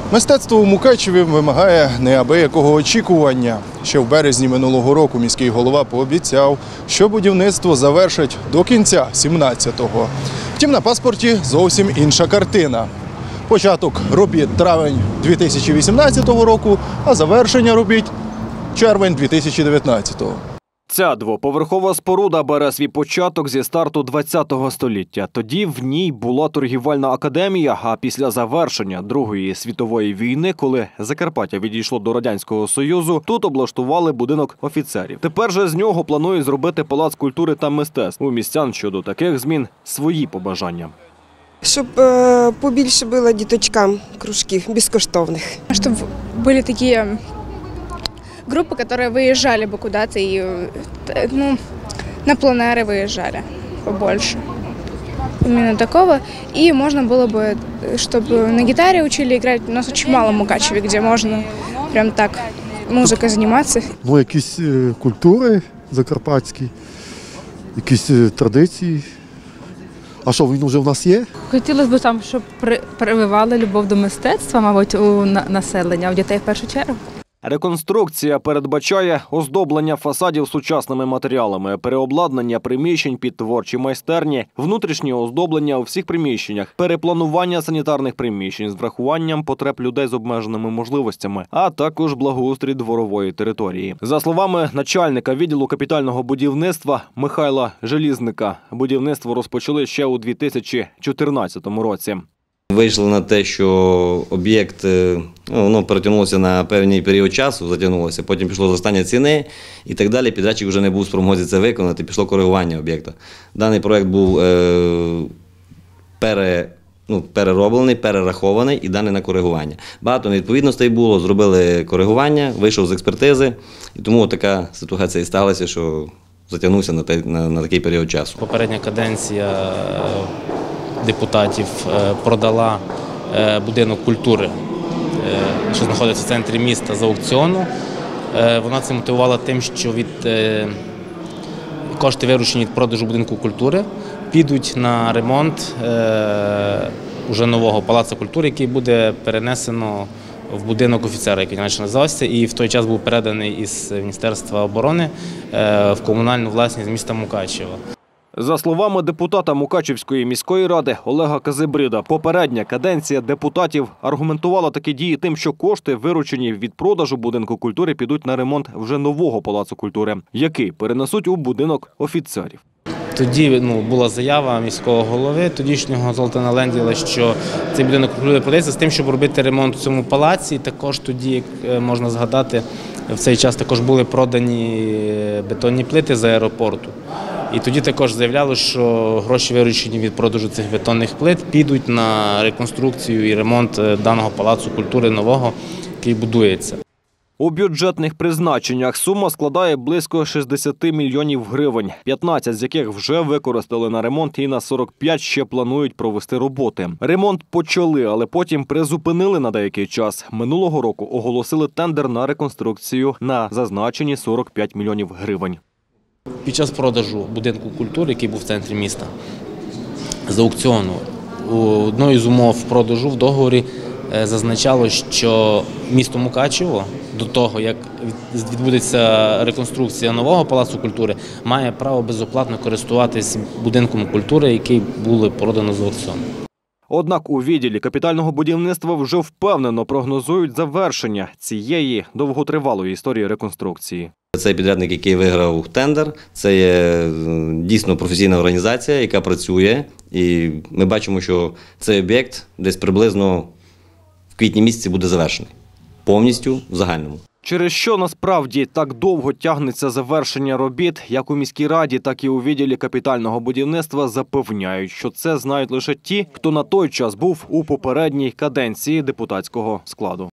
Мистецтво у Мукачеві вимагає неабиякого очікування. Ще в березні минулого року міський голова пообіцяв, що будівництво завершать до кінця 17-го. Втім, на паспорті зовсім інша картина. Початок робіт – травень 2018 року, а завершення робіт – червень 2019-го. Ця двоповерхова споруда бере свій початок зі старту ХХ століття. Тоді в ній була торгівельна академія, а після завершення Другої світової війни, коли Закарпаття відійшло до Радянського Союзу, тут облаштували будинок офіцерів. Тепер же з нього планують зробити палац культури та мистецтв. У містян щодо таких змін свої побажання. Щоб побільше було діточкам кружків безкоштовних. Щоб були такі группы, которые выезжали бы куда-то и на пленеры выезжали побольше. Именно такого. И можно было бы, чтобы на гитаре учили играть. У нас очень мало в Мукачеве, где можно прям так музыкой заниматься. Якісь культури закарпатські, якісь традиції. А що, він вже в нас є? Хотілося б, щоб прививали любов до мистецтва, мабуть, у населення, у дітей в першу чергу. Реконструкція передбачає оздоблення фасадів сучасними матеріалами, переобладнання приміщень під творчі майстерні, внутрішнє оздоблення у всіх приміщеннях, перепланування санітарних приміщень з врахуванням потреб людей з обмеженими можливостями, а також благоустрій дворової території. За словами начальника відділу капітального будівництва Михайла Желізника, будівництво розпочали ще у 2014 році. Вийшли на те, що об'єкт перетягнулося на певний період часу, затягнулося, потім пішло зростання ціни і так далі. Підрядчик вже не був спроможний це виконати, пішло коригування об'єкту. Даний проєкт був перероблений, перерахований і даний на коригування. Багато невідповідностей було, зробили коригування, вийшов з експертизи, і тому така ситуація і сталася, що затягнувся на такий період часу. Попередня каденція депутатів продала будинок культури, що знаходиться в центрі міста, з аукціону. Вона це мотивувала тим, що кошти, виручені від продажу будинку культури, підуть на ремонт уже нового палацу культури, який буде перенесено в будинок офіцера, який раніше називався, і в той час був переданий із Міністерства оборони в комунальну власність міста Мукачева. За словами депутата Мукачівської міської ради Олега Казибрида, попередня каденція депутатів аргументувала такі дії тим, що кошти, виручені від продажу будинку культури, підуть на ремонт вже нового палацу культури, який перенесуть у будинок офіцерів. Тоді була заява міського голови, тодішнього Золтана Ленділа, що цей будинок культури продається з тим, щоб робити ремонт у цьому палаці. І також тоді, як можна згадати, в цей час також були продані бетонні плити з аеропорту. І тоді також заявляли, що гроші, виручені від продажу цих бетонних плит, підуть на реконструкцію і ремонт даного палацу культури нового, який будується. У бюджетних призначеннях сума складає близько 60 мільйонів гривень, 15 з яких вже використали на ремонт і на 45 ще планують провести роботи. Ремонт почали, але потім призупинили на деякий час. Минулого року оголосили тендер на реконструкцію на зазначені 45 мільйонів гривень. Під час продажу будинку культури, який був в центрі міста, з аукціону, одною з умов продажу в договорі зазначало, що місто Мукачево до того, як відбудеться реконструкція нового палацу культури, має право безоплатно користуватись будинком культури, який було продано з аукціону. Однак у відділі капітального будівництва вже впевнено прогнозують завершення цієї довготривалої історії реконструкції. Цей підрядник, який виграв тендер, це є дійсно професійна організація, яка працює. І ми бачимо, що цей об'єкт десь приблизно в квітні місяці буде завершений. Повністю в загальному. Через що насправді так довго тягнеться завершення робіт, як у міській раді, так і у відділі капітального будівництва запевняють, що це знають лише ті, хто на той час був у попередній каденції депутатського складу.